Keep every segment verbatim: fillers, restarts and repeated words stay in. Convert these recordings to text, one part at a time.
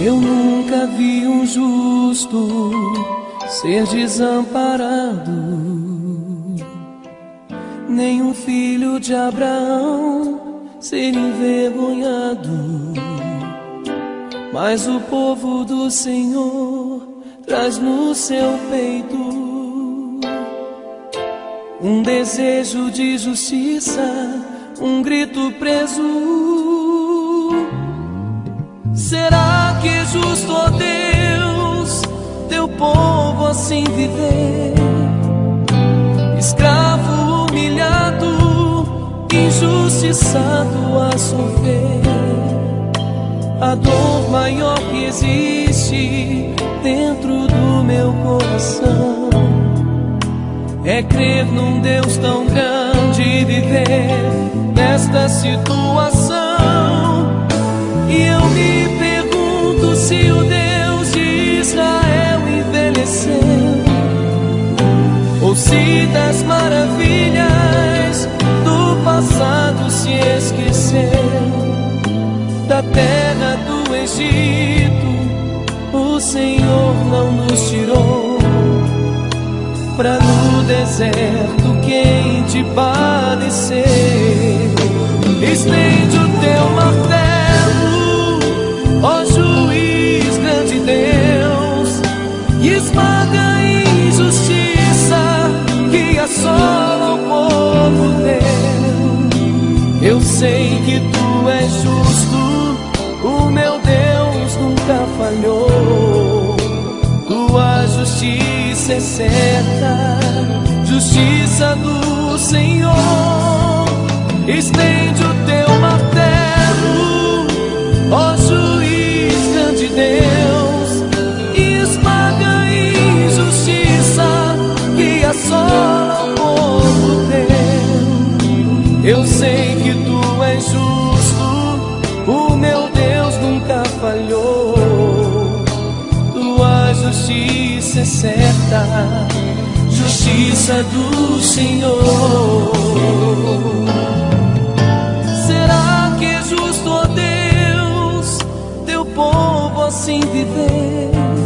Eu nunca vi um justo ser desamparado, nem um filho de Abraão ser envergonhado. Mas o povo do Senhor traz no seu peito um desejo de justiça, um grito preso. Será que é justo, ó Deus, teu povo assim viver? Escravo, humilhado, injustiçado a sofrer. A dor maior que existe dentro do meu coração é crer num Deus tão grande e viver nesta situação. E eu me pergunto se o Deus de Israel envelheceu, ou se das maravilhas do passado se esqueceu. Da terra do Egito o Senhor não nos tirou pra no deserto quente padecer. Estende o teu martelo, ó juiz grande Deus, e esmaga a injustiça que assola o povo teu. Eu sei que tu és justo, o meu Deus nunca falhou. Tua justiça é certa, justiça do Senhor. Estende o teu martelo, ó juiz grande Deus, e esmaga a injustiça que assola o povo teu. Eu sei que tu és justo, o meu Deus nunca falhou. Tua justiça é certa, justiça do Senhor. Será que é justo, ó Deus, teu povo assim viver?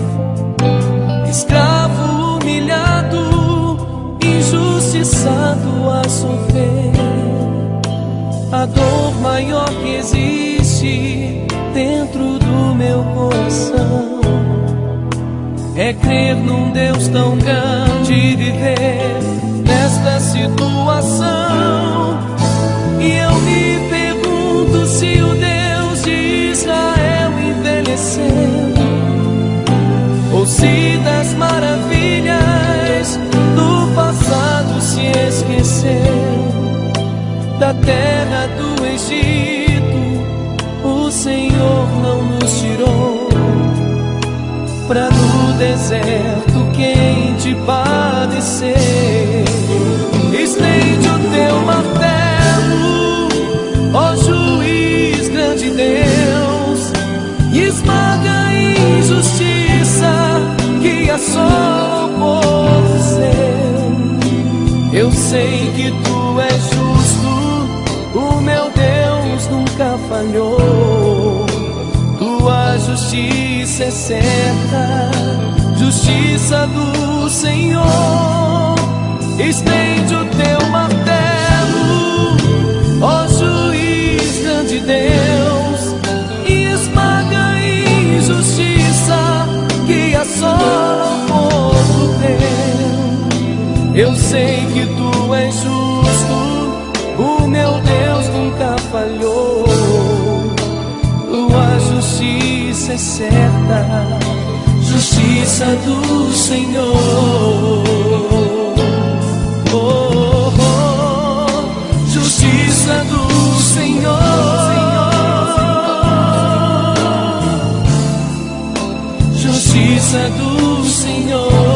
Escravo, humilhado, injustiçado a sofrer. A dor maior que existe dentro do meu coração é crer num Deus tão grande e viver nesta situação. E eu me pergunto se o Deus de Israel envelheceu, ou se das maravilhas do passado se esqueceu. Da terra do Egito o Senhor não nos tirou pra no deserto quente padecer. Estende o teu martelo, ó juiz grande Deus, e esmaga a injustiça que assola o povo seu. Eu sei que tu és justo, o meu Deus nunca falhou. Tua justiça é certa, justiça do Senhor. Estende o teu martelo, ó juiz grande Deus, e esmaga a injustiça que assola o povo teu. Eu sei que tu és justo, o meu Deus nunca falhou. Tua justiça é certa, justiça do Senhor. Oh, oh, oh, justiça do Senhor. Justiça do Senhor.